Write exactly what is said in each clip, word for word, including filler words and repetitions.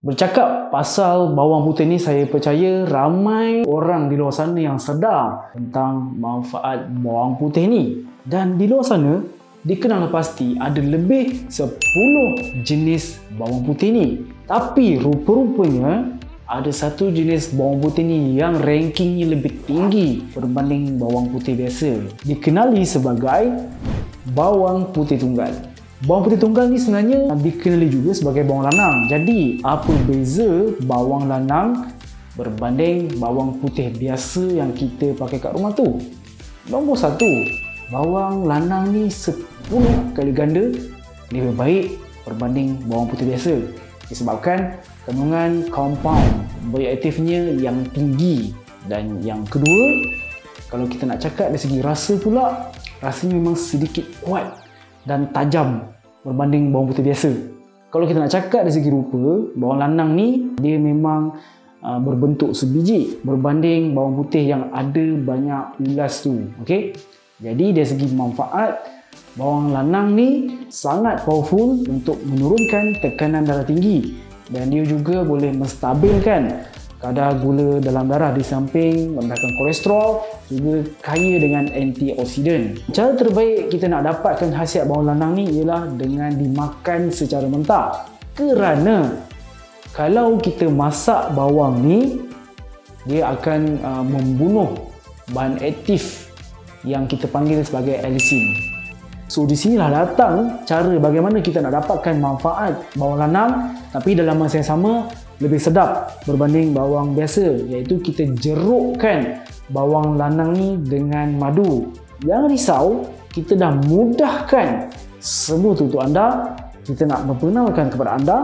Bercakap pasal bawang putih ni, saya percaya ramai orang di luar sana yang sedar tentang manfaat bawang putih ni. Dan di luar sana, dikenal pasti ada lebih sepuluh jenis bawang putih ni. Tapi rupa-rupanya ada satu jenis bawang putih ni yang rankingnya lebih tinggi berbanding bawang putih biasa. Dikenali sebagai bawang putih tunggal. Bawang putih tunggal ni sebenarnya dikenali juga sebagai bawang lanang. Jadi, apa beza bawang lanang berbanding bawang putih biasa yang kita pakai kat rumah tu? Nombor satu, bawang lanang ni sepuluh kali ganda lebih baik berbanding bawang putih biasa. Disebabkan kandungan compound bioaktifnya yang tinggi. Dan yang kedua, kalau kita nak cakap dari segi rasa pula, rasanya memang sedikit kuat dan tajam berbanding bawang putih biasa. Kalau kita nak cakap dari segi rupa, bawang lanang ni dia memang uh, berbentuk sebiji berbanding bawang putih yang ada banyak ulas tu. Okey. Jadi dari segi manfaat, bawang lanang ni sangat powerful untuk menurunkan tekanan darah tinggi, dan dia juga boleh menstabilkan kadar gula dalam darah, di samping merendahkan kolesterol, juga kaya dengan antioksidan. Cara terbaik kita nak dapatkan khasiat bawang lanang ni ialah dengan dimakan secara mentah. Kerana kalau kita masak bawang ni, dia akan uh, membunuh bahan aktif yang kita panggil sebagai alisin. So di sinilah datang cara bagaimana kita nak dapatkan manfaat bawang lanang tapi dalam masa yang sama lebih sedap berbanding bawang biasa, iaitu kita jerukkan bawang lanang ni dengan madu. Jangan risau, kita dah mudahkan semua tu untuk anda. Kita nak memperkenalkan kepada anda,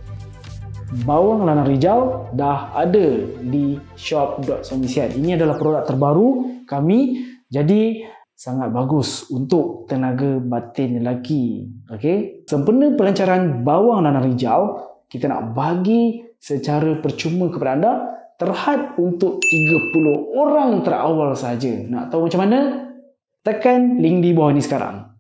bawang lanang Rijal dah ada di shop dot somisian. Ini adalah produk terbaru kami, jadi sangat bagus untuk tenaga batin lelaki. Okey, sempena pelancaran bawang lanang Rijal, kita nak bagi secara percuma kepada anda, terhad untuk tiga puluh orang terawal saja. Nak tahu macam mana? Tekan link di bawah ni sekarang.